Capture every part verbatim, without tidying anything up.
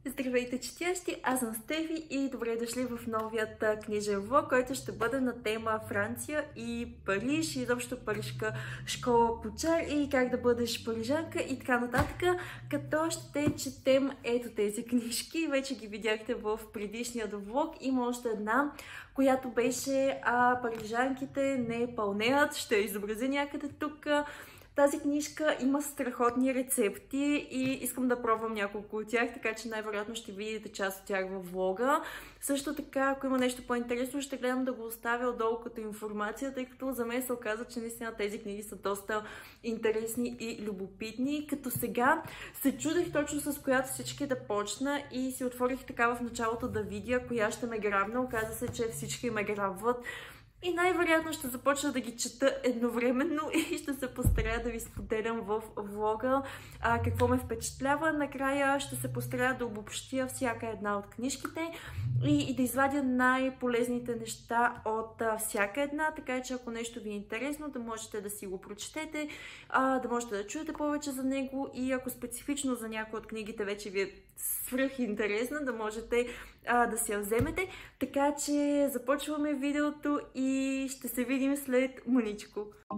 Здравейте, четящи! Аз съм Стефи и добре дошли в новият книжен влог, който ще бъде на тема Франция и Париж, и изобщо парижка школа по чар и как да бъдеш парижанка и така нататък, като ще четем ето тези книжки. Вече ги видяхте в предишния влог. Има още една, която беше а, парижанките не пълнеят. Ще я изобразя някъде тук. Тази книжка има страхотни рецепти и искам да пробвам няколко от тях, така че най-вероятно ще видите част от тях във влога. Също така, ако има нещо по-интересно, ще гледам да го оставя отдолу като информация, тъй като за мен се оказа, че наистина тези книги са доста интересни и любопитни. Като сега се чудех точно с която всички да почна и си отворих така в началото да видя коя ще ме грабне. Оказа се, че всички ме грабват. И най-вероятно ще започна да ги чета едновременно и ще се постарая да ви споделям в влога а, какво ме впечатлява. Накрая ще се постарая да обобщя всяка една от книжките и, и да извадя най-полезните неща от а, всяка една, така че ако нещо ви е интересно, да можете да си го прочетете, а, да можете да чуете повече за него и ако специфично за някои от книгите вече ви е свръхинтересна, да можете а, да си я вземете. Така че започваме видеото и ще се видим след мъничко.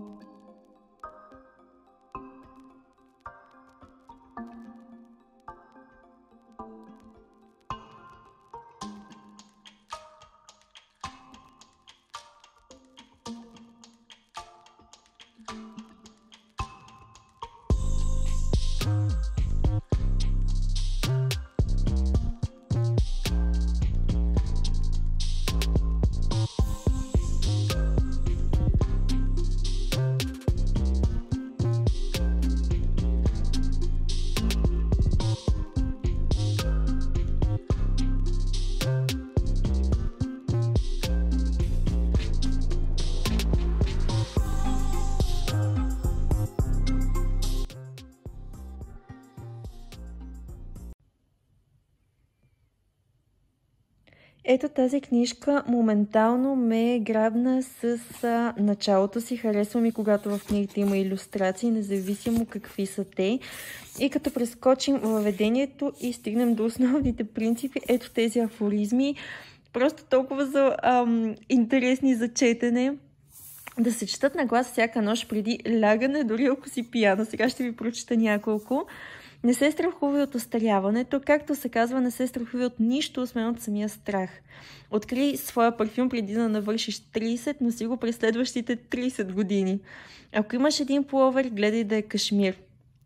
Ето тази книжка моментално ме грабна с а, началото си. Харесва ми, когато в книгите има илюстрации, независимо какви са те. И като прескочим въведението и стигнем до основните принципи, ето тези афоризми. Просто толкова са ам, интересни за четене. Да се четат на глас всяка нощ преди лягане, дори ако си пияна. Сега ще ви прочета няколко. Не се страхувай от остаряването, както се казва, не се страхувай от нищо, освен от самия страх. Открий своя парфюм преди да навършиш трийсет, но си го през следващите трийсет години. Ако имаш един пуловер, гледай да е кашмир.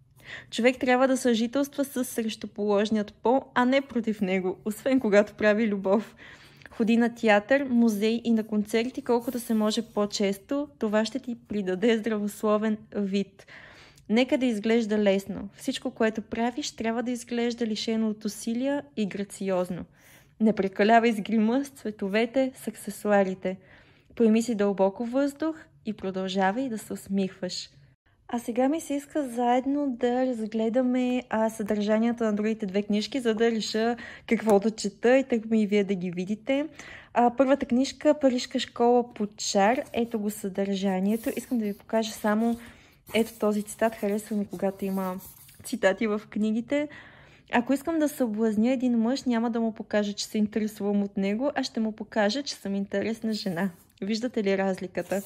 Човек трябва да съжителства с срещуположният пол, а не против него, освен когато прави любов. Ходи на театър, музей и на концерти, колкото се може по-често, това ще ти придаде здравословен вид. Нека да изглежда лесно. Всичко, което правиш, трябва да изглежда лишено от усилия и грациозно. Не прекалявай с грима, с цветовете, с аксесуарите. Поеми си дълбоко въздух и продължавай да се усмихваш. А сега ми се иска заедно да разгледаме а, съдържанието на другите две книжки, за да реша какво да чета и така и вие да ги видите. А, първата книжка Парижка школа по чар. Ето го съдържанието. Искам да ви покажа само ето този цитат. Харесва ми, когато има цитати в книгите. Ако искам да съблазня един мъж, няма да му покажа, че се интересувам от него, а ще му покажа, че съм интересна жена. Виждате ли разликата?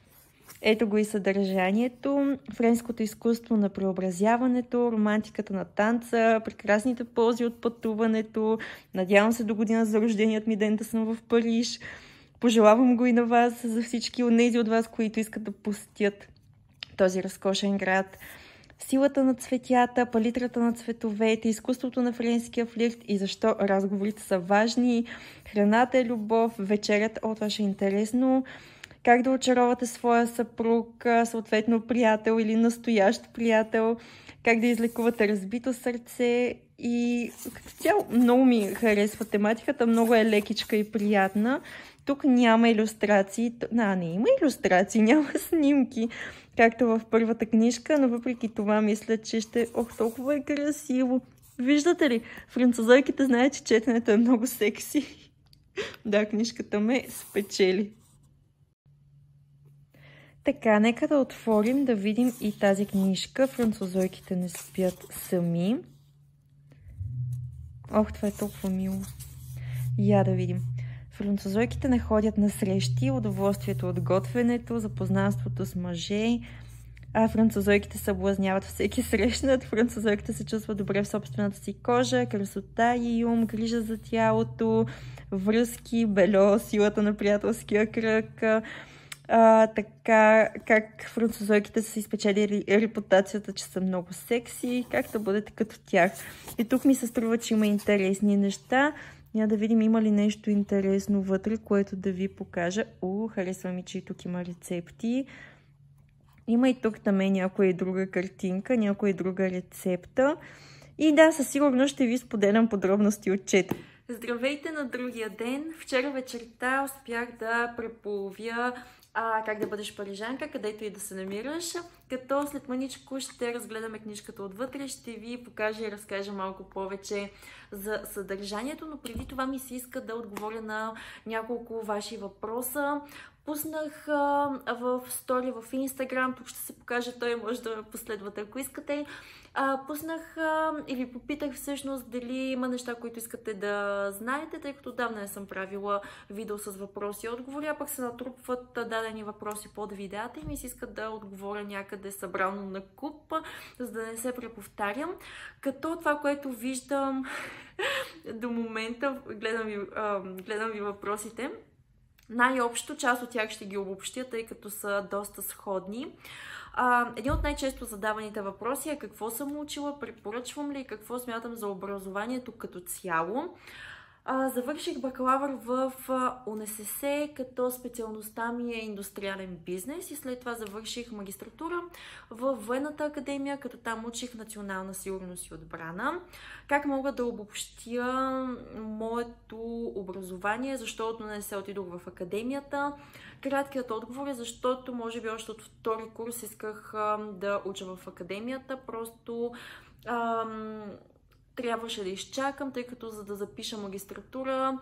Ето го и съдържанието. Френското изкуство на преобразяването, романтиката на танца, прекрасните ползи от пътуването. Надявам се до година за рожденият ми ден да съм в Париж. Пожелавам го и на вас, за всички онези от вас, които искат да посетят този разкошен град. Силата на цветята, палитрата на цветовете, изкуството на френския флирт и защо разговорите са важни, храната е любов, вечерята, о, това ще е интересно, как да очаровате своя съпруг, съответно приятел или настоящ приятел, как да излекувате разбито сърце и като цяло много ми харесва тематиката, много е лекичка и приятна. Тук няма илюстрации, а, не има илюстрации, няма снимки, както в първата книжка, но въпреки това мисля, че ще... Ох, толкова е красиво! Виждате ли? Французойките знаят, че четенето е много секси. Да, книжката ме спечели. Така, нека да отворим, да видим и тази книжка. Французойките не спят сами. Ох, това е толкова мило. Я да видим. Французойките не ходят на срещи, удоволствието от готвенето, запознанството с мъже. А французойките съблазняват всеки срещнат. Французойките се чувстват добре в собствената си кожа, красота и ум, грижа за тялото, връзки, бельо, силата на приятелския кръг. А, така как французойките са изпечели репутацията, че са много секси, как да бъдете като тях. И тук ми се струва, че има интересни неща. Няма да видим има ли нещо интересно вътре, което да ви покажа. О, харесва ми, че и тук има рецепти. Има и тук там е някоя и друга картинка, някоя и друга рецепта. И да, със сигурност ще ви споделям подробности от чета. Здравейте на другия ден! Вчера вечерта успях да преполовя а, как да бъдеш парижанка, където и да се намираш. Като след мъничко ще разгледаме книжката отвътре, ще ви покажа и разкажа малко повече за съдържанието, но преди това ми се иска да отговоря на няколко ваши въпроса. Пуснах а, в стори в Instagram, тук ще се покажа, той може да последвате, ако искате. А, пуснах а, и ви попитах всъщност дали има неща, които искате да знаете, тъй като давна не съм правила видео с въпроси и отговори, а пък се натрупват дадени въпроси под видеята и ми се иска да отговоря някъде събрано на куп, за да не се преповтарям. Като това, което виждам до момента, гледам ви, а, гледам ви въпросите, най-общо част от тях ще ги обобщя, тъй като са доста сходни. А, един от най-често задаваните въпроси е какво съм учила, препоръчвам ли и какво смятам за образованието като цяло. А, завърших бакалавър в УНСС, като специалността ми е индустриален бизнес и след това завърших магистратура в Военната академия, като там учих национална сигурност и отбрана. Как мога да обобщя моето образование, защото не се отидох в академията? Краткият отговор е, защото може би още от втори курс исках а, да уча в академията, просто ам, трябваше да изчакам, тъй като за да запиша магистратура,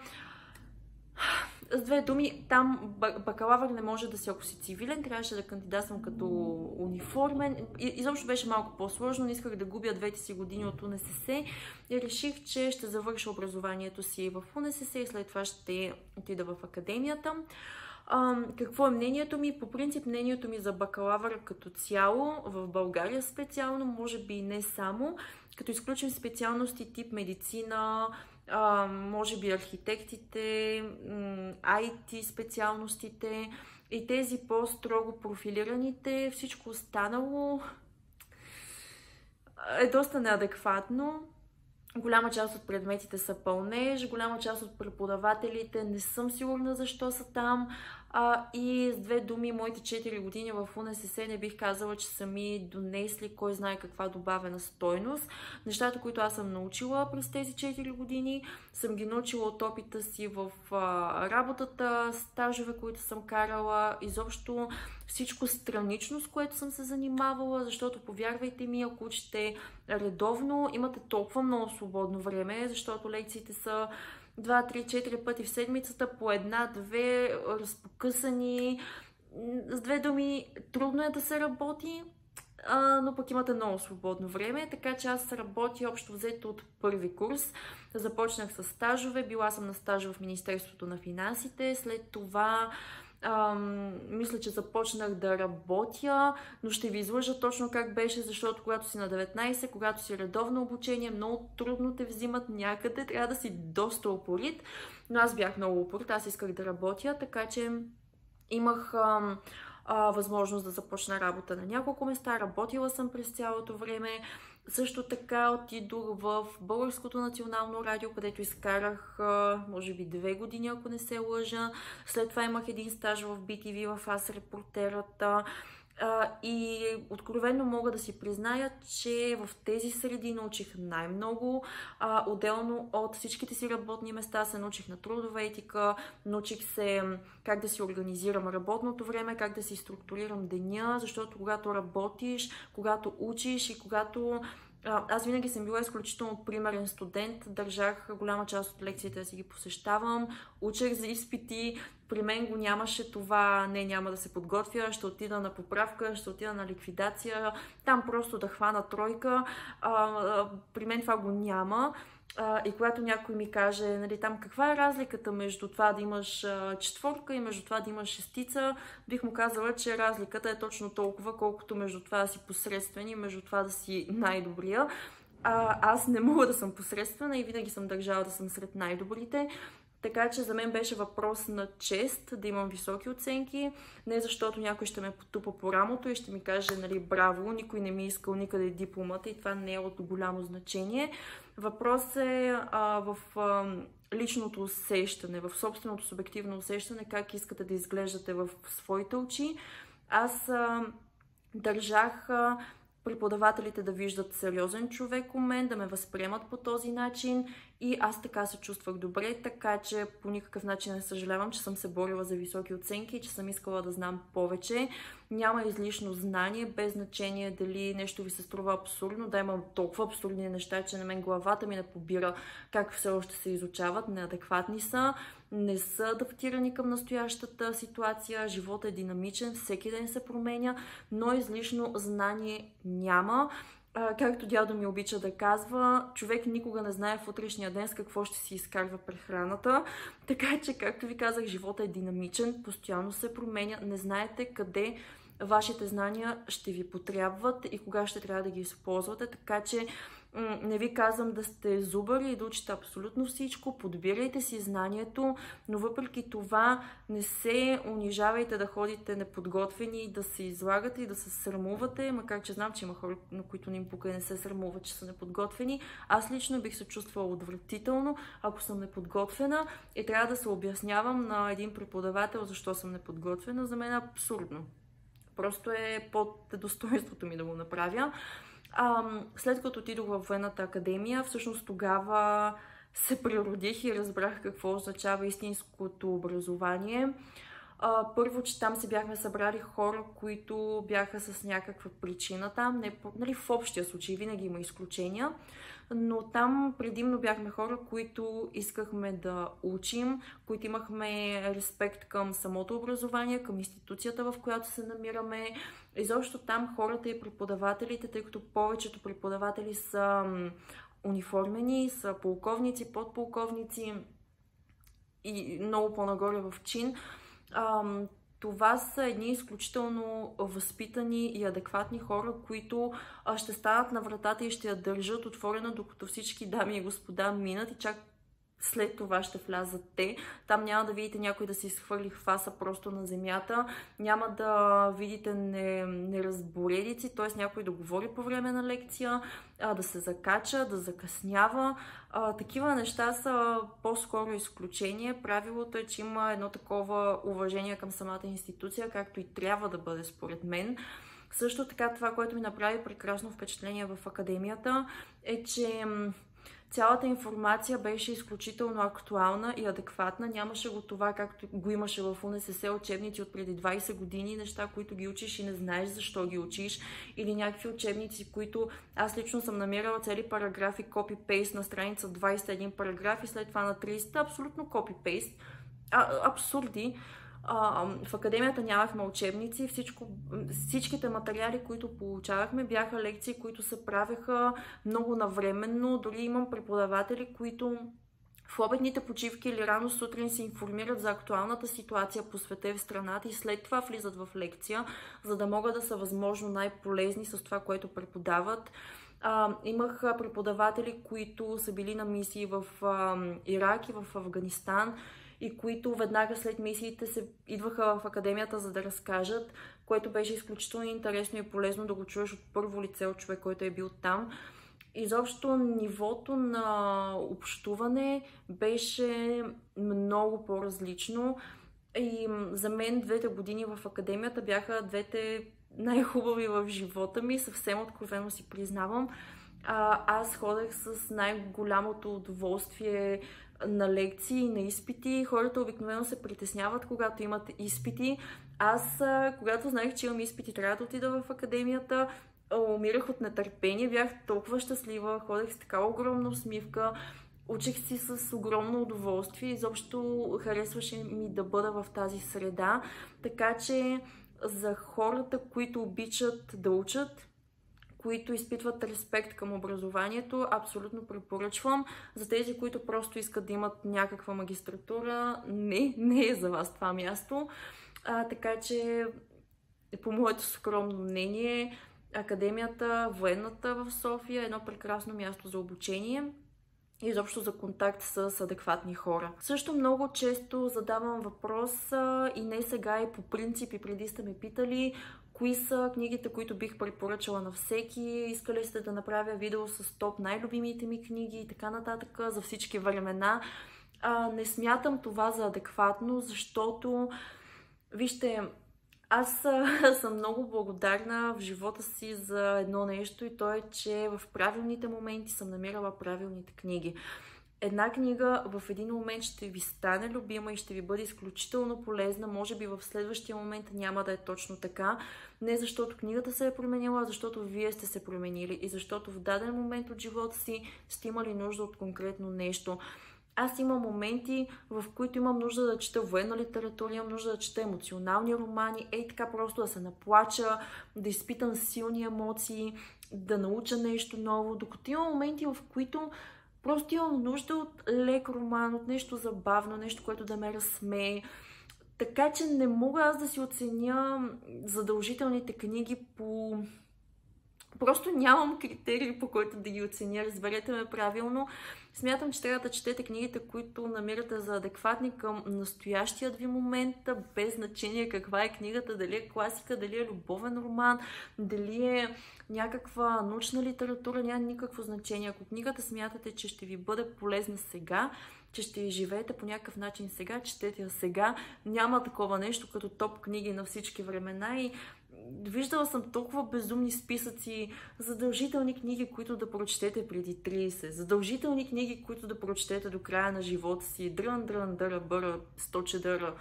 с две думи, там бакалавър не може да си, ако си цивилен, трябваше да кандидатствам като униформен. Изобщо беше малко по-сложно, не исках да губя двете си години от УНСС и реших, че ще завърша образованието си в УНСС и след това ще отида в академията. Какво е мнението ми? По принцип мнението ми за бакалавър като цяло, в България специално, може би и не само, като изключим специалности тип медицина, може би архитектите, ай ти специалностите и тези по-строго профилираните, всичко останало е доста неадекватно. Голяма част от предметите са пълнеж, голяма част от преподавателите не съм сигурна защо са там. А, и с две думи, моите четири години в УНСС не бих казала, че са ми донесли кой знае каква добавена стойност. Нещата, които аз съм научила през тези четири години, съм ги научила от опита си в а, работата, стажове, които съм карала, изобщо всичко странично, с което съм се занимавала, защото повярвайте ми, ако учите редовно, имате толкова много свободно време, защото лекциите са два, три, четири пъти в седмицата, по една-две, разпокъсани. С две думи, трудно е да се работи, но пък имате много свободно време, така че аз работя общо взето от първи курс. Започнах с стажове, била съм на стаж в Министерството на финансите, след това Ам, мисля, че започнах да работя, но ще ви излъжа точно как беше, защото когато си на деветнайсет, когато си редовно обучение, много трудно те взимат някъде, трябва да си доста упорит, но аз бях много упорит, аз исках да работя, така че имах ам, а, възможност да започна работа на няколко места, работила съм през цялото време. Също така отидох в Българското национално радио, където изкарах може би две години, ако не се лъжа. След това имах един стаж в би ти ви, в Аз репортерата. И откровенно мога да си призная, че в тези среди научих най-много. Отделно от всичките си работни места се научих на трудова етика, научих се как да си организирам работното време, как да си структурирам деня, защото когато работиш, когато учиш и когато... Аз винаги съм била изключително примерен студент, държах голяма част от лекциите да си ги посещавам, учех за изпити, при мен го нямаше това, не, няма да се подготвя, ще отида на поправка, ще отида на ликвидация, там просто да хвана тройка, а, при мен това го няма. А, и когато някой ми каже, нали, там каква е разликата между това да имаш а, четворка и между това да имаш шестица, бих му казала, че разликата е точно толкова, колкото между това да си посредствен и между това да си най-добрия. А, аз не мога да съм посредствена и винаги съм държала да съм сред най-добрите. Така че за мен беше въпрос на чест да имам високи оценки, не защото някой ще ме потупа по рамото и ще ми каже, нали, браво, никой не ми е искал никъде дипломата и това не е от голямо значение. Въпрос е а, в а, личното усещане, в собственото субективно усещане, как искате да изглеждате в своите очи. Аз а, държах а, преподавателите да виждат сериозен човек у мен, да ме възприемат по този начин и аз така се чувствах добре, така че по никакъв начин не съжалявам, че съм се борила за високи оценки и че съм искала да знам повече. Няма излишно знание, без значение дали нещо ви се струва абсурдно, да имам толкова абсурдни неща, че на мен главата ми не побира как все още се изучават, неадекватни са, не са адаптирани към настоящата ситуация, животът е динамичен, всеки ден се променя, но излишно знание няма. А, както дядо ми обича да казва, човек никога не знае в утрешния ден с какво ще си изкарва прехраната. Така че, както ви казах, животът е динамичен, постоянно се променя, не знаете къде вашите знания ще ви потребват и кога ще трябва да ги използвате, така че не ви казвам да сте зубари и да учите абсолютно всичко, подбирайте си знанието, но въпреки това не се унижавайте да ходите неподготвени, да се излагате и да се срамувате, макар че знам, че има хора, на които не им пука и не се срамуват, че са неподготвени. Аз лично бих се чувствала отвратително, ако съм неподготвена и трябва да се обяснявам на един преподавател защо съм неподготвена. За мен е абсурдно. Просто е под достоинството ми да го направя. А, след като отидох във военната академия, всъщност тогава се природих и разбрах какво означава истинското образование. А, първо, че там се бяхме събрали хора, които бяха с някаква причина там. Не, нали, в общия случай винаги има изключения, но там предимно бяхме хора, които искахме да учим, които имахме респект към самото образование, към институцията, в която се намираме. Изобщо там хората и преподавателите, тъй като повечето преподаватели са униформени, са полковници, подполковници и много по-нагоре в чин. Ам, това са едни изключително възпитани и адекватни хора, които а, ще станат на вратата и ще я държат отворена, докато всички дами и господа минат и чак след това ще влязат те. Там няма да видите някой да се изхвърли фаса просто на земята, няма да видите не, неразборедици, т.е. някой да говори по време на лекция, а, да се закача, да закъснява. А, такива неща са по-скоро изключение. Правилото е, че има едно такова уважение към самата институция, както и трябва да бъде според мен. Също така това, което ми направи прекрасно впечатление в академията, е, че цялата информация беше изключително актуална и адекватна. Нямаше го това, както го имаше в УНСС учебници от преди двайсет години, неща, които ги учиш и не знаеш защо ги учиш, или някакви учебници, които аз лично съм намирала цели параграфи копи-пейст на страница двайсет и един параграф и след това на трийсет, абсолютно копи-пейст. Абсурди. Uh, в академията нямахме учебници, всичко, всичките материали, които получавахме, бяха лекции, които се правеха много навременно. Дори имам преподаватели, които в обедните почивки или рано сутрин се информират за актуалната ситуация по света и в страната и след това влизат в лекция, за да могат да са възможно най-полезни с това, което преподават. Uh, имах преподаватели, които са били на мисии в uh, Ирак и в Афганистан, и които веднага след мисиите се идваха в академията, за да разкажат, което беше изключително интересно и полезно да го чуеш от първо лице от човек, който е бил там. Изобщо нивото на общуване беше много по-различно и за мен двете години в академията бяха двете най-хубави в живота ми, съвсем откровено си признавам. А, аз ходех с най-голямото удоволствие на лекции, на изпити. Хората обикновено се притесняват, когато имат изпити. Аз, когато знаех, че имам изпити, трябва да отида в академията, умирах от нетърпение, бях толкова щастлива, ходех с такава огромна усмивка, учих си с огромно удоволствие, изобщо харесваше ми да бъда в тази среда. Така че за хората, които обичат да учат, които изпитват респект към образованието, абсолютно препоръчвам. За тези, които просто искат да имат някаква магистратура, не, не е за вас това място. А, така че, по моето скромно мнение, Академията, военната в София е едно прекрасно място за обучение и изобщо за контакт с адекватни хора. Също много често задавам въпрос и не сега, и по принцип, и преди сте ме питали, кои са книгите, които бих препоръчала на всеки, искали сте да направя видео с топ най-любимите ми книги и така нататък за всички времена. А, не смятам това за адекватно, защото, вижте, аз съм много благодарна в живота си за едно нещо и то е, че в правилните моменти съм намирала правилните книги. Една книга в един момент ще ви стане любима и ще ви бъде изключително полезна, може би в следващия момент няма да е точно така, не защото книгата се е променила, а защото вие сте се променили и защото в даден момент от живота си сте имали нужда от конкретно нещо. Аз имам моменти, в които имам нужда да чета военна литература, имам нужда да чета емоционални романи, ей така просто да се наплача, да изпитам силни емоции, да науча нещо ново, докато имам моменти, в които просто имам нужда от лек роман, от нещо забавно, нещо, което да ме разсмее. Така че не мога аз да си оценя задължителните книги по... Просто нямам критерии, по който да ги оценя, разберете ме правилно. Смятам, че трябва да четете книгите, които намирате за адекватни към настоящият ви момент, без значение каква е книгата, дали е класика, дали е любовен роман, дали е някаква научна литература, няма никакво значение. Ако книгата смятате, че ще ви бъде полезна сега, че ще ви живеете по някакъв начин сега, четете я сега. Няма такова нещо като топ книги на всички времена и виждала съм толкова безумни списъци, задължителни книги, които да прочетете преди трийсет, задължителни книги, които да прочетете до края на живота си, дрън, дрън, дъра, бъра, сточе дъра.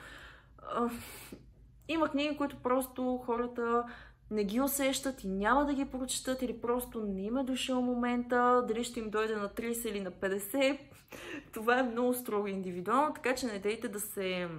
Има книги, които просто хората не ги усещат и няма да ги прочетат или просто не им е дошъл момента, дали ще им дойде на трийсет или на петдесет. Това е много строго индивидуално, така че не дейте да се...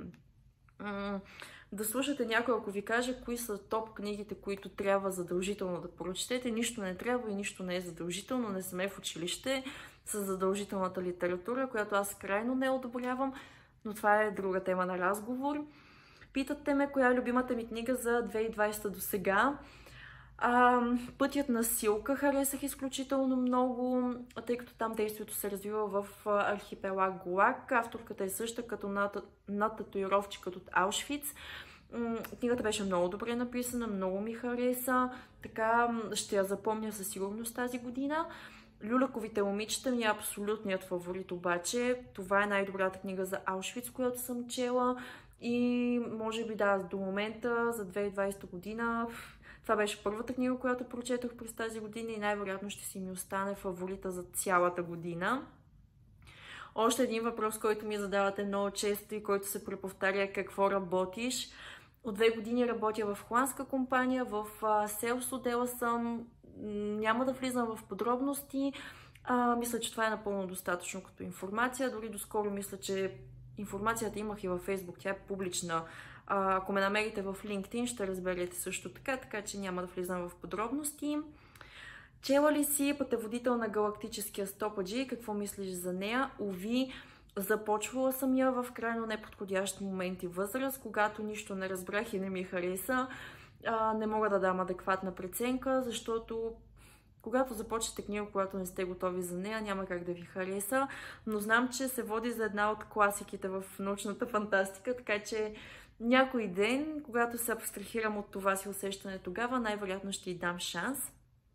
да слушате някой, ако ви каже кои са топ книгите, които трябва задължително да прочетете. Нищо не трябва и нищо не е задължително. Не сме в училище с задължителната литература, която аз крайно не одобрявам, но това е друга тема на разговор. Питате ме, коя е любимата ми книга за две хиляди и двадесета до сега. А, Пътят на Силка харесах изключително много, тъй като там действието се развива в архипелаг ГУЛАГ. Авторката е съща като на, на татуировчикът от Аушвиц. Книгата беше много добре написана, много ми хареса, така ще я запомня със сигурност тази година. Люляковите момичета ми е абсолютният фаворит обаче. Това е най-добрата книга за Аушвиц, която съм чела и може би да, до момента за две хиляди и двадесета година това беше първата книга, която прочетох през тази година и най-вероятно ще си ми остане фаворита за цялата година. Още един въпрос, който ми задавате много често и който се преповтаря е: какво работиш? От две години работя в холандска компания, в селс отдела съм, няма да влизам в подробности. А, мисля, че това е напълно достатъчно като информация. Дори доскоро мисля, че информацията имах и във Facebook, тя е публична. А, ако ме намерите в LinkedIn, ще разберете също така, така че няма да влизам в подробности. Чела ли си Пътеводител на галактическия стопаджи? Какво мислиш за нея? Уви, започвала съм я в крайно неподходящ момент и възраст, когато нищо не разбрах и не ми хареса. А, не мога да дам адекватна преценка, защото когато започнете книга, когато не сте готови за нея, няма как да ви хареса, но знам, че се води за една от класиките в научната фантастика, така че някой ден, когато се абстрахирам от това си усещане тогава, най-вероятно ще й дам шанс.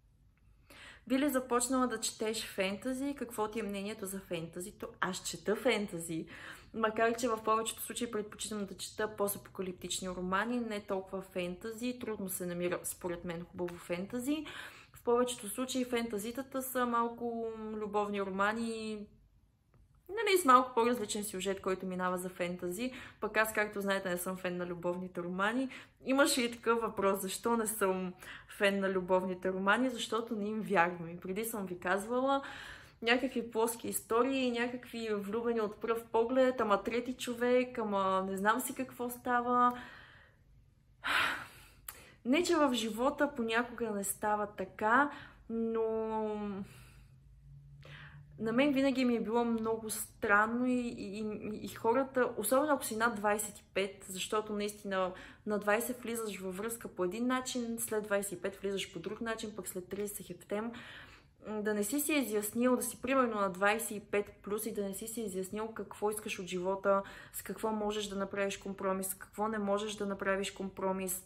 Би ли започнала да четеш фентази? Какво ти е мнението за фентазито? Аз чета фентази, макар че в повечето случаи предпочитам да чета постапокалиптични романи, не толкова фентази. Трудно се намира, според мен, хубаво фентази. В повечето случаи фентазитата са малко любовни романи, нали, с малко по-различен сюжет, който минава за фентази. Пък аз, както знаете, не съм фен на любовните романи. Имаше и такъв въпрос, защо не съм фен на любовните романи, защото не им вярвам. И преди съм ви казвала някакви плоски истории, някакви влюбени от пръв поглед, ама трети човек, ама не знам си какво става. Не, че в живота понякога не става така, но на мен винаги ми е било много странно и, и, и, и хората, особено ако си над двайсет и пет, защото наистина на двайсет влизаш във връзка по един начин, след двайсет и пет влизаш по друг начин, пък след трийсет се хептем. Да не си си изяснил, да си примерно на двайсет и пет плюс и да не си си изяснил какво искаш от живота, с какво можеш да направиш компромис, с какво не можеш да направиш компромис.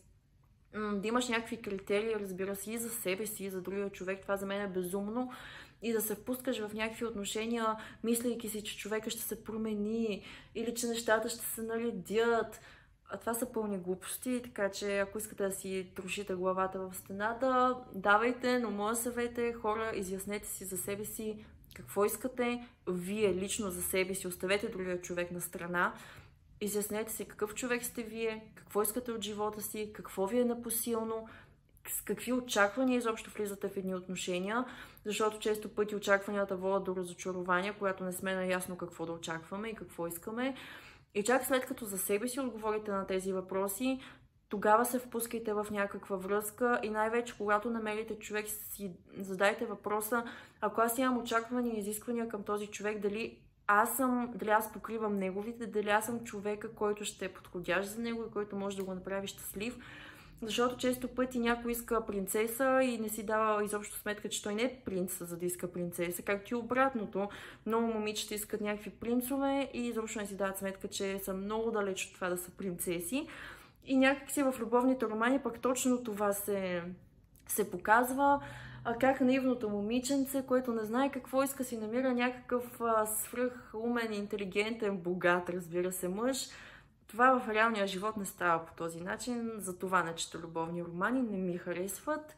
Да имаш някакви критерии, разбира се, и за себе си, и за другия човек. Това за мен е безумно. И да се впускаш в някакви отношения, мислейки си, че човека ще се промени или че нещата ще се наредят. А това са пълни глупости, така че ако искате да си трошите главата в стената, давайте, но моя съвет е, хора, изяснете си за себе си какво искате, вие лично за себе си, оставете другия човек на страна, изяснете си какъв човек сте вие, какво искате от живота си, какво ви е непосилно, с какви очаквания изобщо влизате в едни отношения, защото често пъти очакванията водят до разочарования, когато не сме наясно какво да очакваме и какво искаме. И чак след като за себе си отговорите на тези въпроси, тогава се впускайте в някаква връзка и най-вече когато намерите човек, си задайте въпроса, ако аз имам очаквания и изисквания към този човек, дали аз съм, дали аз покривам неговите, дали аз съм човека, който ще е подходящ за него и който може да го направи щастлив. Защото често пъти някой иска принцеса и не си дава изобщо сметка, че той не е принц, за да иска принцеса, както и обратното. Много момичета искат някакви принцове и изобщо не си дават сметка, че са много далеч от това да са принцеси. И някакси в любовните романи пък точно това се, се показва. А как наивното момиченце, което не знае какво иска, си намира някакъв свръхумен, интелигентен, богат, разбира се, мъж. Това в реалния живот не става по този начин, затова не чета любовни романи, не ми харесват.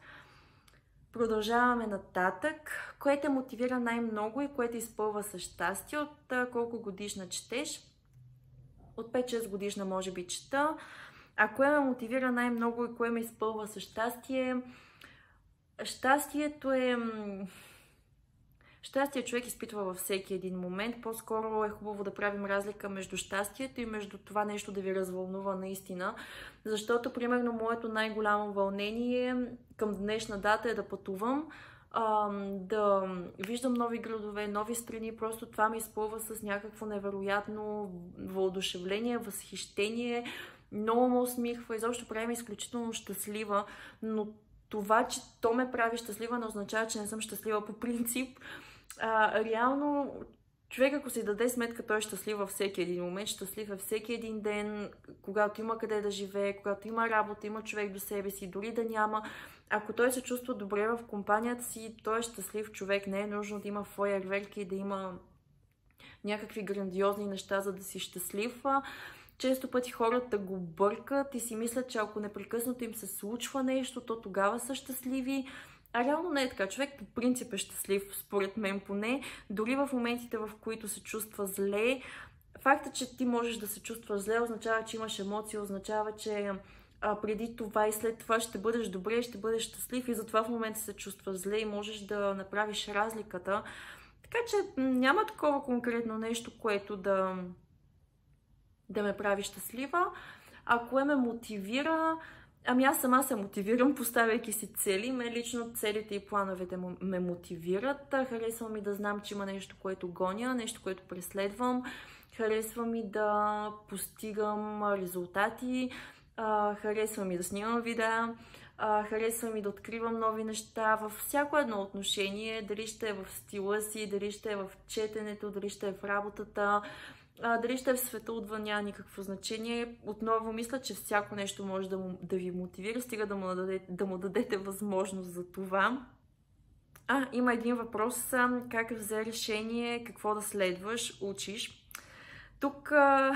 Продължаваме нататък. Кое те мотивира най-много и кое те изпълва с щастие? От колко годишна четеш? От пет-шест годишна може би чета. А кое ме мотивира най-много и кое ме изпълва с щастие? Щастието е... Щастие човек изпитва във всеки един момент. По-скоро е хубаво да правим разлика между щастието и между това нещо да ви развълнува наистина. Защото, примерно, моето най-голямо вълнение към днешна дата е да пътувам, да виждам нови градове, нови страни. Просто това ме изпълва с някакво невероятно въодушевление, възхищение. Много ме усмихва, изобщо прави ме изключително щастлива, но това, че то ме прави щастлива, не означава, че не съм щастлива по принцип. А, реално, човек, ако си даде сметка, той е щастлив във всеки един момент, щастлив е всеки един ден, когато има къде да живее, когато има работа, има човек до себе си, дори да няма. Ако той се чувства добре в компанията си, той е щастлив човек. Не е нужно да има фойерверки и да има някакви грандиозни неща, за да си щастлив. Често пъти хората го бъркат и си мислят, че ако непрекъснато им се случва нещо, то тогава са щастливи. А реално не е така. Човек по принцип е щастлив, според мен поне. Дори в моментите, в които се чувства зле. Факта, че ти можеш да се чувстваш зле, означава, че имаш емоции, означава, че а, преди това и след това ще бъдеш добре, ще бъдеш щастлив и затова в момента се чувстваш зле и можеш да направиш разликата. Така че няма такова конкретно нещо, което да... да ме прави щастлива. А кое ме мотивира? Ами аз сама се мотивирам, поставяйки си цели. Ме лично целите и плановете ме мотивират. Харесва ми да знам, че има нещо, което гоня, нещо, което преследвам. Харесва ми да постигам резултати. Харесва ми да снимам видеа. Харесва ми да откривам нови неща във всяко едно отношение. Дали ще е в стила си, дали ще е в четенето, дали ще е в работата. А, дали ще е в света отвън, няма никакво значение. Отново мисля, че всяко нещо може да, му, да ви мотивира, стига да му, дадете, да му дадете възможност за това. А, има един въпрос. Как взе решение, какво да следваш, учиш? Тук а,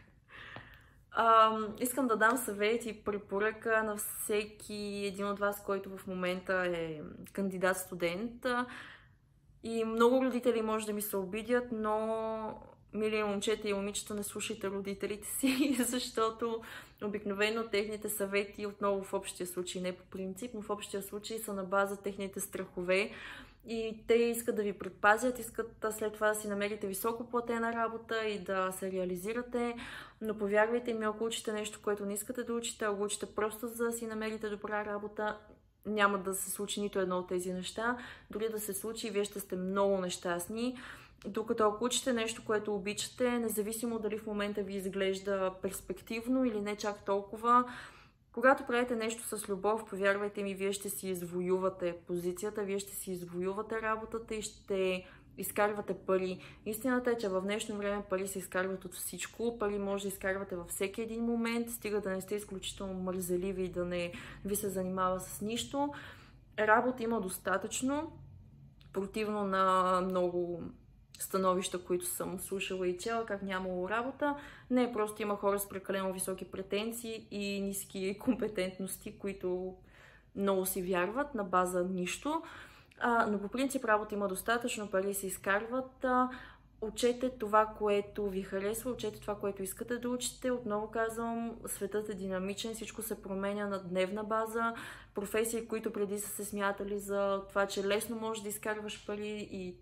а, искам да дам съвет и препоръка на всеки един от вас, който в момента е кандидат-студент. И много родители може да ми се обидят, но... Мили момчета и момичета, не слушайте родителите си, защото обикновено техните съвети, отново в общия случай, не по принцип, но в общия случай са на база техните страхове и те искат да ви предпазят, искат след това да си намерите високо платена работа и да се реализирате, но повярвайте ми, ако учите нещо, което не искате да учите, а го учите просто за да си намерите добра работа, няма да се случи нито едно от тези неща. Дори да се случи, вие ще сте много нещастни. Докато ако учите нещо, което обичате, независимо дали в момента ви изглежда перспективно или не чак толкова, когато правите нещо с любов, повярвайте ми, вие ще си извоювате позицията, вие ще си извоювате работата и ще изкарвате пари. Истината е, че в днешно време пари се изкарват от всичко. Пари може да изкарвате във всеки един момент, стига да не сте изключително мързеливи и да не ви се занимава с нищо. Работа има достатъчно, противно на много становища, които съм слушала и чела, как нямало работа. Не, просто има хора с прекалено високи претенции и ниски компетентности, които много си вярват на база нищо. А, но по принцип работа има достатъчно, пари се изкарват. А, учете това, което ви харесва, учете това, което искате да учите. Отново казвам, светът е динамичен, всичко се променя на дневна база. Професии, които преди са се смятали за това, че лесно можеш да изкарваш пари и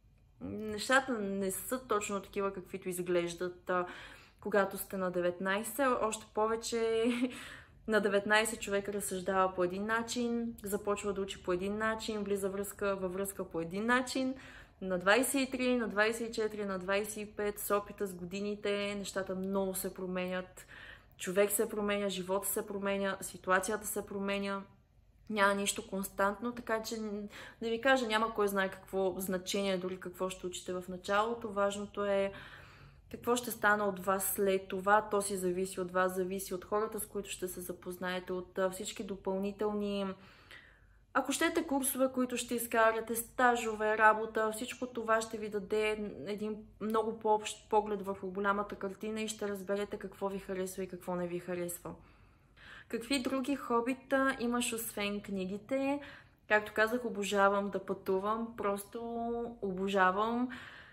нещата не са точно такива, каквито изглеждат, а, когато сте на деветнайсет. Още повече на деветнайсет човека разсъждава по един начин, започва да учи по един начин, влиза връзка, във връзка по един начин. На двайсет и три, на двайсет и четири, на двайсет и пет, с опита, с годините, нещата много се променят. Човек се променя, живота се променя, ситуацията се променя. Няма нищо константно, така че да ви кажа, няма кой знае какво значение, дори какво ще учите в началото. Важното е какво ще стане от вас след това. То си зависи от вас, зависи от хората, с които ще се запознаете, от всички допълнителни, ако щете, курсове, които ще изкарате, стажове, работа. Всичко това ще ви даде един много по-общ поглед върху голямата картина и ще разберете какво ви харесва и какво не ви харесва. Какви други хобита имаш освен книгите? Както казах, обожавам да пътувам. Просто обожавам.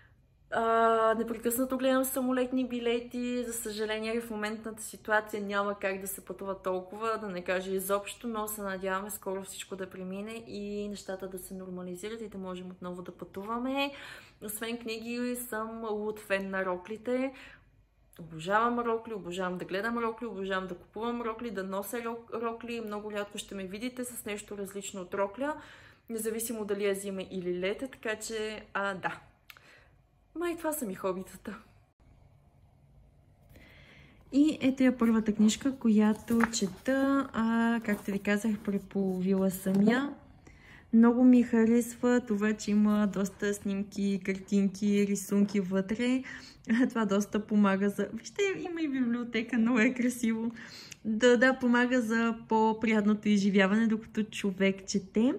А, непрекъснато гледам самолетни билети. За съжаление, в моментната ситуация няма как да се пътува толкова, да не кажа изобщо, но се надяваме скоро всичко да премине и нещата да се нормализират и да можем отново да пътуваме. Освен книги, съм луд фен на роклите. Обожавам рокли, обожавам да гледам рокли, обожавам да купувам рокли, да нося рокли. Много рядко ще ме видите с нещо различно от рокля, независимо дали е зима или лете, така че, а, да. Май това са ми хобитата. И ето я първата книжка, която чета, а, както ви казах, преполовила съм я. Много ми харесва това, че има доста снимки, картинки, рисунки вътре. Това доста помага за... Вижте, има и библиотека, много е красиво. Да, да, помага за по-приятното изживяване, докато човек чете.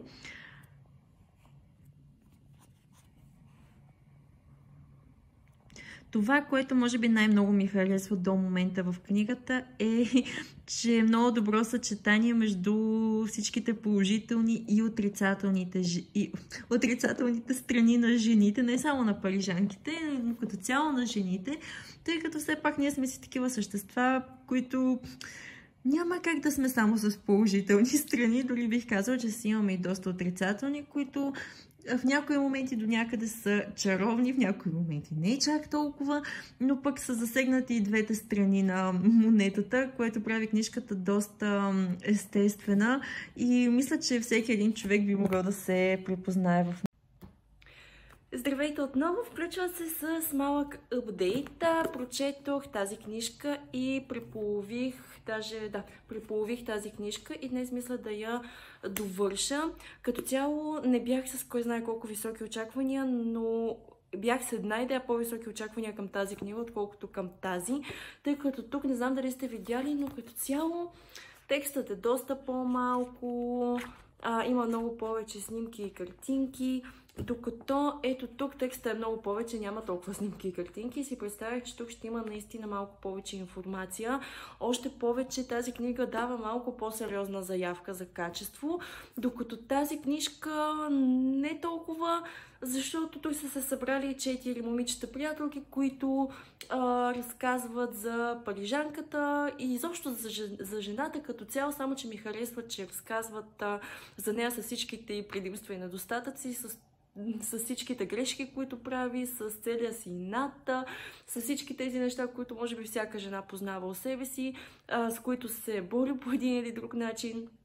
Това, което може би най-много ми харесва до момента в книгата е, че е много добро съчетание между всичките положителни и отрицателните, и отрицателните страни на жените, не само на парижанките, но като цяло на жените, тъй като все пак ние сме си такива същества, които няма как да сме само с положителни страни, дори бих казала, че си имаме и доста отрицателни, които в някои моменти до някъде са чаровни, в някои моменти не е чак толкова, но пък са засегнати и двете страни на монетата, което прави книжката доста естествена и мисля, че всеки един човек би могъл да се припознае в нея. Здравейте отново! Включва се с малък апдейт. Прочетох тази книжка и преполових, даже, да, преполових тази книжка и днес мисля да я довърша. Като цяло не бях с кой знае колко високи очаквания, но бях с една идея по-високи очаквания към тази книга, отколкото към тази, тъй като тук не знам дали сте видяли, но като цяло текстът е доста по-малко, има много повече снимки и картинки. Докато ето тук текста е много повече, няма толкова снимки и картинки и си представях, че тук ще има наистина малко повече информация. Още повече тази книга дава малко по-сериозна заявка за качество, докато тази книжка не толкова, защото тук са се събрали четири момичета приятелки, които а, разказват за парижанката и изобщо за, за жената като цяло, само че ми харесва, че разказват а, за нея с всичките и предимства и недостатъци, с с всичките грешки, които прави, с целия си инат, с всички тези неща, които може би всяка жена познава у себе си, с които се бори по един или друг начин.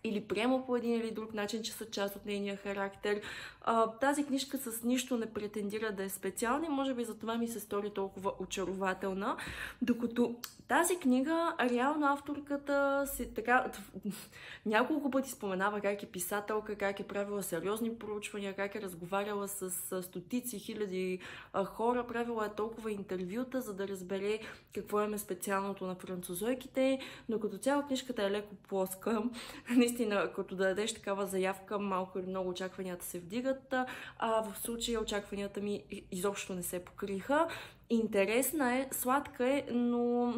или приема по един или друг начин, че са част от нейния характер. А, тази книжка с нищо не претендира да е специална и може би затова ми се стори толкова очарователна. Докато тази книга, реално авторката си така няколко пъти споменава как е писателка, как е правила сериозни проучвания, как е разговаряла с, с стотици, хиляди а, хора, правила е толкова интервюта, за да разбере какво е специалното на французойките, но като цяло книжката е леко плоска. Наистина, като да дадеш такава заявка, малко или много очакванията се вдигат, а в случая очакванията ми изобщо не се покриха. Интересна е, сладка е, но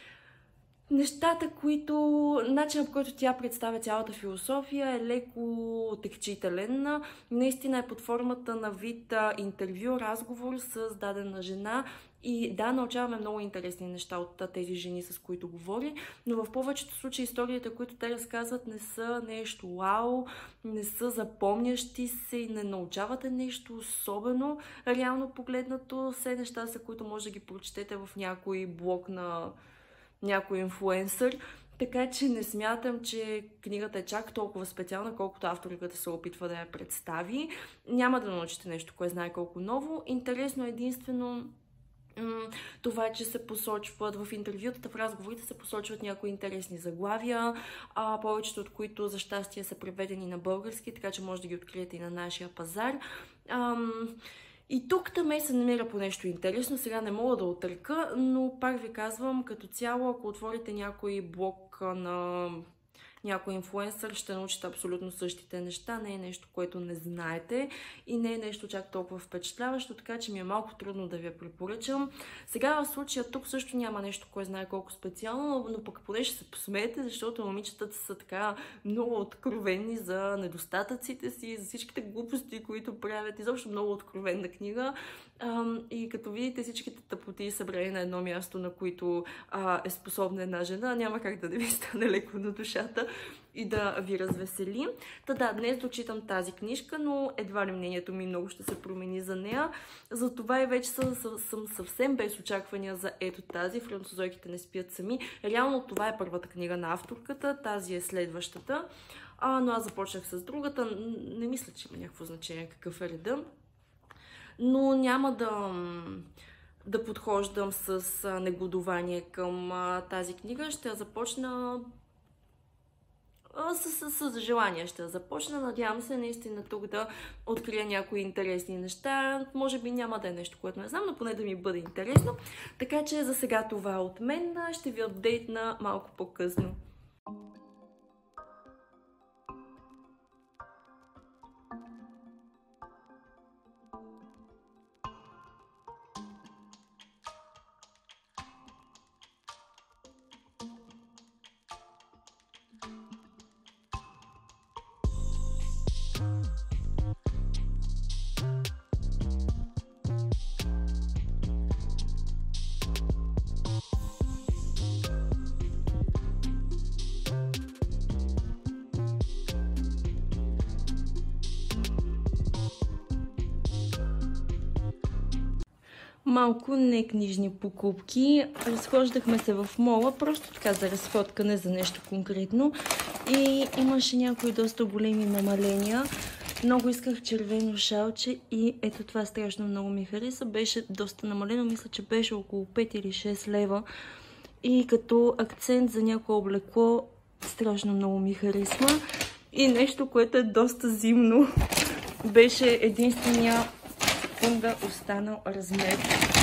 нещата, които... начинът, по който тя представя цялата философия е леко текчителен. Наистина е под формата на вид интервю, разговор с дадена жена. И да, научаваме много интересни неща от тези жени, с които говори, но в повечето случаи историите, които те разказват, не са нещо вау, не са запомнящи се и не научавате нещо особено. Реално погледнато, все неща са, които може да ги прочетете в някой блог на някой инфлуенсър. Така че не смятам, че книгата е чак толкова специална, колкото авторката се опитва да я представи. Няма да научите нещо, кое знае колко ново. Интересно е единствено това, че се посочват в интервютата, в разговорите се посочват някои интересни заглавия, а, повечето от които за щастие са преведени на български, така че може да ги откриете и на нашия пазар. Ам... И тук таме се намира по нещо интересно, сега не мога да отрека, но пак ви казвам, като цяло, ако отворите някой блог на някой инфлуенсър, ще научите абсолютно същите неща, не е нещо, което не знаете и не е нещо чак толкова впечатляващо, така че ми е малко трудно да ви я препоръчам. Сега в случая тук също няма нещо, кое знае колко специално, но пък поне ще се посмеете, защото момичетата са така много откровени за недостатъците си, за всичките глупости, които правят. Изобщо много откровенна книга. И като видите всичките тъпоти събрани на едно място, на които е способна една жена, няма как да не ви стане леко на душата и да ви развесели. Та да, днес дочитам тази книжка, но едва ли мнението ми много ще се промени за нея. Затова и вече съм, съм съвсем без очаквания за ето тази. Французойките не спят сами. Реално това е първата книга на авторката, тази е следващата. А, но аз започнах с другата. Не мисля, че има някакво значение какъв е реда. Но няма да, да подхождам с негодование към а, тази книга. Ще я започна с, с, с желание. Ще я започна. Надявам се наистина тук да открия някои интересни неща. Може би няма да е нещо, което не знам, но поне да ми бъде интересно. Така че за сега това е от мен. Ще ви апдейтна малко по-късно. Малко не книжни покупки. Разхождахме се в мола, просто така за разходкане, за нещо конкретно. И имаше някои доста големи намаления. Много исках червено шалче и ето това страшно много ми хареса. Беше доста намалено, мисля, че беше около пет или шест лева. И като акцент за някое облекло страшно много ми харесва. И нещо, което е доста зимно, беше единствения секунда останал размер.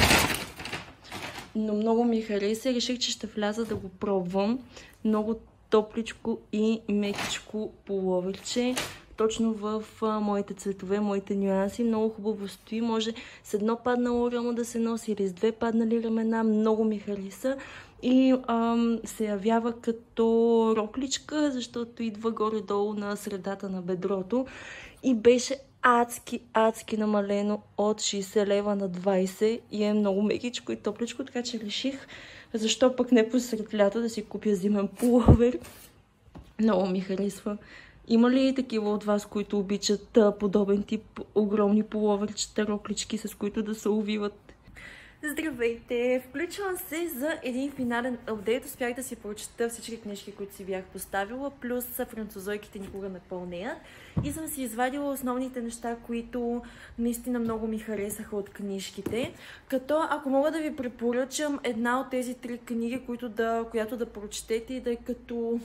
Но много ми хареса. Реших, че ще вляза да го пробвам. Много топличко и мекичко пуловерче. Точно в а, моите цветове, моите нюанси. Много хубаво стои. Може с едно паднало рамо да се носи или с две паднали ramена. Много ми хареса. И ам, се явява като рокличка, защото идва горе-долу на средата на бедрото. И беше адски, адски намалено от шейсет лева на двайсет и е много мекичко и топличко, така че реших, защо пък не посред лято да си купя зимен пуловер. Много ми харесва. Има ли такива от вас, които обичат подобен тип огромни пуловерчета, роклички, с които да се увиват? Здравейте! Включвам се за един финален апдейт. Успях да си прочета всички книжки, които си бях поставила, плюс французойките никога не пълнеят. И съм си извадила основните неща, които наистина много ми харесаха от книжките. Като, ако мога да ви препоръчам една от тези три книги, които да, която да прочетете и да е като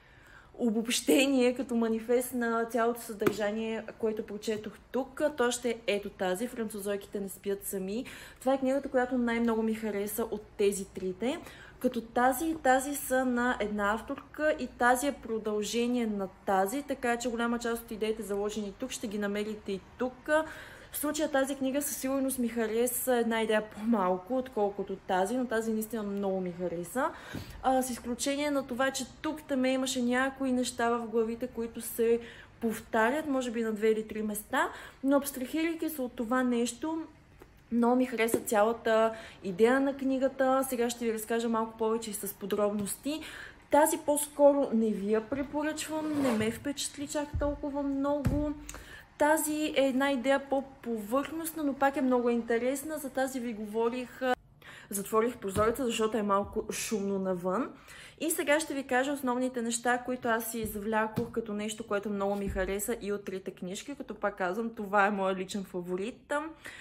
обобщение, като манифест на цялото съдържание, което прочетох тук, то ще е ето тази "Французойките не спят сами". Това е книгата, която най-много ми хареса от тези трите. Като тази и тази са на една авторка и тази е продължение на тази, така че голяма част от идеите, заложени тук, ще ги намерите и тук. В случая тази книга със сигурност ми хареса една идея по-малко, отколкото тази, но тази наистина много ми хареса. А, с изключение на това, че тук там имаше някои неща в главите, които се повтарят, може би на две или три места, но абстрахирайки се от това нещо, много ми хареса цялата идея на книгата. Сега ще ви разкажа малко повече и с подробности. Тази по-скоро не ви я препоръчвам, не ме впечатли чак толкова много. Тази е една идея по-повърхностна, но пак е много интересна. За тази ви говорих, затворих прозореца, защото е малко шумно навън. И сега ще ви кажа основните неща, които аз си извлякох като нещо, което много ми хареса и от трите книжки, като пак казвам, това е моят личен фаворит.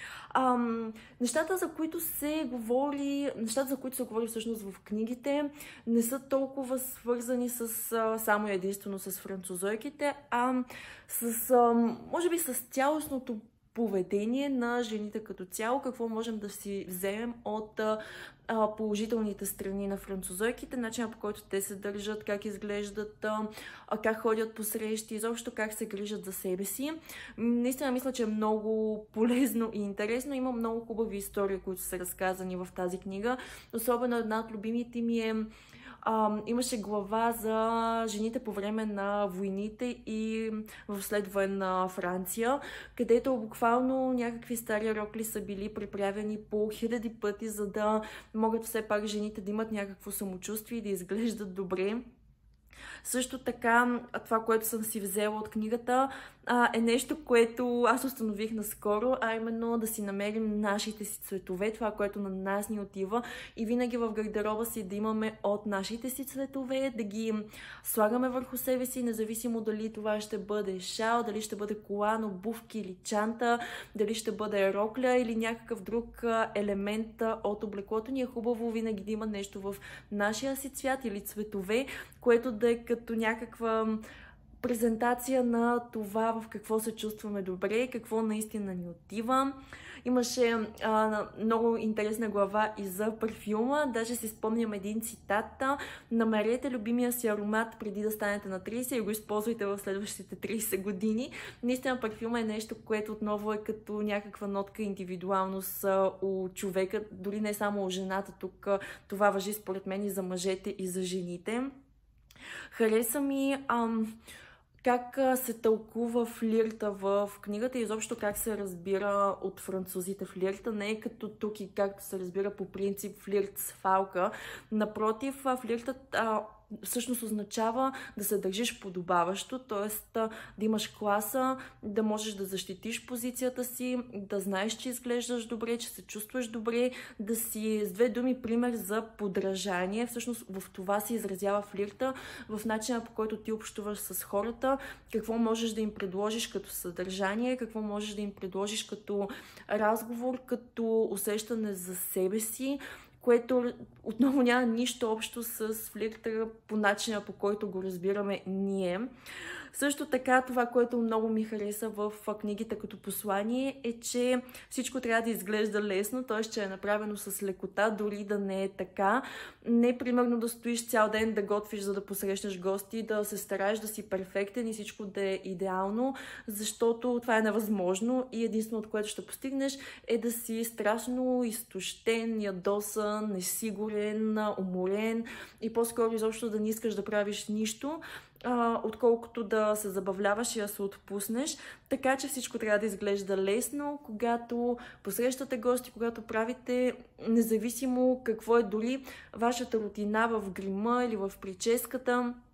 Ам, нещата, за които се говори, нещата, за които се говори всъщност в книгите, не са толкова свързани с а, само единствено с французойките, а с, а, може би с цялостното поведение на жените като цяло, какво можем да си вземем от а, положителните страни на французойките, начинът, по който те се държат, как изглеждат, а, как ходят по срещи, изобщо как се грижат за себе си. Наистина мисля, че е много полезно и интересно. Има много хубави истории, които са разказани в тази книга. Особено една от любимите ми е Uh, имаше глава за жените по време на войните и в следвоенна Франция, където буквално някакви стари рокли са били приправени по хиляди пъти, за да могат все пак жените да имат някакво самочувствие и да изглеждат добре. Също така, това, което съм си взела от книгата, е нещо, което аз установих наскоро, а именно да си намерим нашите си цветове, това, което на нас ни отива, и винаги в гардероба си да имаме от нашите си цветове, да ги слагаме върху себе си, независимо дали това ще бъде шал, дали ще бъде колан, обувки или чанта, дали ще бъде рокля или някакъв друг елемент от облеклото. Ни е хубаво винаги да има нещо в нашия си цвят или цветове, което да е като някаква презентация на това в какво се чувстваме добре, какво наистина ни отива. Имаше а, много интересна глава и за парфюма. Даже си спомням един цитат: "Намерете любимия си аромат преди да станете на трийсет и го използвайте в следващите трийсет години". Наистина парфюма е нещо, което отново е като някаква нотка индивидуалност у човека, дори не само у жената. Тук това важи според мен и за мъжете, и за жените. Хареса ми ам, как се тълкува флирта в книгата и изобщо как се разбира от французите флирта. Не е като тук и както се разбира по принцип флирт с фалка. Напротив, флиртът а, всъщност означава да се държиш подобаващо, т.е. да имаш класа, да можеш да защитиш позицията си, да знаеш, че изглеждаш добре, че се чувстваш добре, да си, с две думи, пример за подражание. Всъщност в това се изразява флирта, в начина, по който ти общуваш с хората, какво можеш да им предложиш като съдържание, какво можеш да им предложиш като разговор, като усещане за себе си, което отново няма нищо общо с флирта по начина, по който го разбираме ние. Също така, това, което много ми хареса в книгите като послание, е, че всичко трябва да изглежда лесно, т.е. че е направено с лекота, дори да не е така. Не примерно да стоиш цял ден да готвиш, за да посрещнеш гости, да се стараеш да си перфектен и всичко да е идеално, защото това е невъзможно и единственото, което ще постигнеш, е да си страшно изтощен, ядосан, несигурен, уморен и по-скоро изобщо да не искаш да правиш нищо, отколкото да се забавляваш и да се отпуснеш. Така че всичко трябва да изглежда лесно, когато посрещате гости, когато правите, независимо какво е дори вашата рутина в грима или в прическата.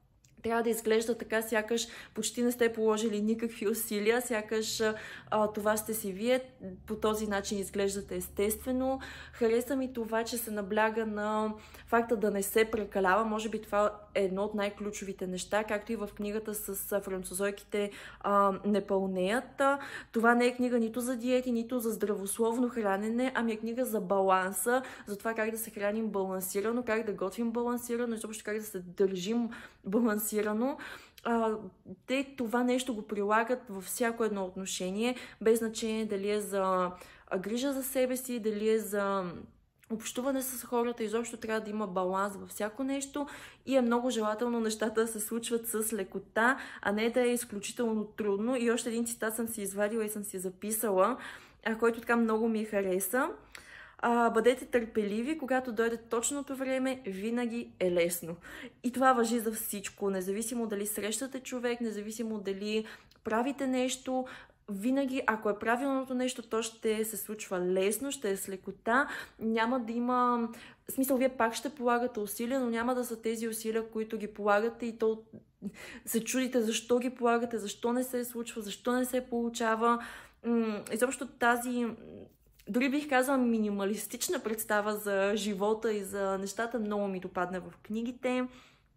трябва да изглежда така, сякаш почти не сте положили никакви усилия, сякаш а, това сте си вие, по този начин изглеждате естествено. Хареса ми това, че се набляга на факта да не се прекалява. Може би това е едно от най-ключовите неща, както и в книгата с французойките а, не пълнеят. Това не е книга нито за диети, нито за здравословно хранене, ами е книга за баланса, за това как да се храним балансирано, как да готвим балансирано, изобщо как да се държим балансирано. А, те това нещо го прилагат във всяко едно отношение, без значение дали е за грижа за себе си, дали е за общуване с хората, изобщо трябва да има баланс във всяко нещо и е много желателно нещата да се случват с лекота, а не да е изключително трудно. И още един цитат съм си извадила и съм си записала, който така много ми хареса. А, бъдете търпеливи, когато дойде точното време, винаги е лесно. И това важи за всичко, независимо дали срещате човек, независимо дали правите нещо, винаги, ако е правилното нещо, то ще се случва лесно, ще е с лекота, няма да има... В смисъл, вие пак ще полагате усилия, но няма да са тези усилия, които ги полагате и то се чудите защо ги полагате, защо не се случва, защо не се получава. Изобщо тази... Дори бих казала минималистична представа за живота и за нещата много ми допадна в книгите.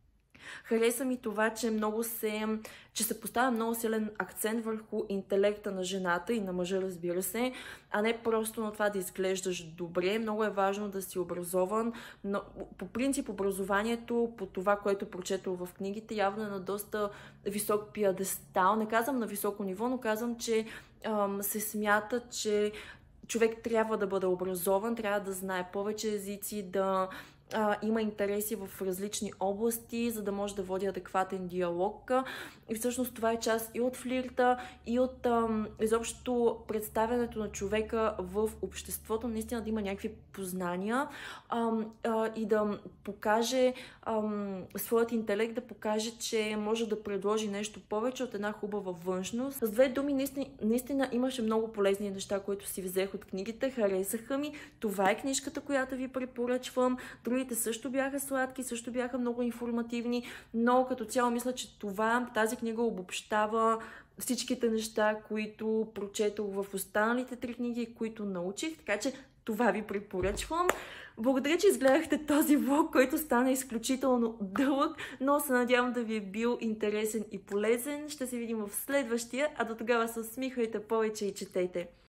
Хареса ми това, че много се, че се поставя много силен акцент върху интелекта на жената и на мъжа, разбира се, а не просто на това да изглеждаш добре. Много е важно да си образован, но по принцип образованието, по това, което прочетох в книгите, явно е на доста висок пиадестал. Не казвам на високо ниво, но казвам, че ам, се смята, че човек трябва да бъде образован, трябва да знае повече езици, да а, има интереси в различни области, за да може да води адекватен диалог. И всъщност това е част и от флирта, и от ам, изобщо представянето на човека в обществото, наистина да има някакви познания ам, а, и да покаже ам, своят интелект, да покаже, че може да предложи нещо повече от една хубава външност. С две думи, наистина, наистина имаше много полезни неща, които си взех от книгите, харесаха ми. Това е книжката, която ви препоръчвам. Другите също бяха сладки, също бяха много информативни, но като цяло мисля, че това, тази книга обобщава всичките неща, които прочетох в останалите три книги, които научих, така че това ви препоръчвам. Благодаря, че изгледахте този влог, който стана изключително дълъг, но се надявам да ви е бил интересен и полезен. Ще се видим в следващия, а до тогава се усмихвайте повече и четете.